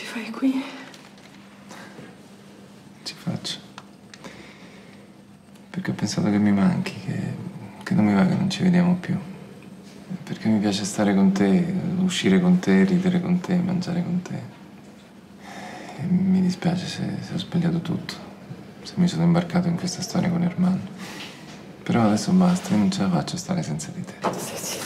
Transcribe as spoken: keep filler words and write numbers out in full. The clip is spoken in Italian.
fai qui? Ci faccio. Perché ho pensato che mi manchi, che, che non mi va che non ci vediamo più. Perché mi piace stare con te, uscire con te, ridere con te, mangiare con te. E mi dispiace se, se ho sbagliato tutto, se mi sono imbarcato in questa storia con Ermanno. Però adesso basta, io non ce la faccio stare senza di te. Sì, sì.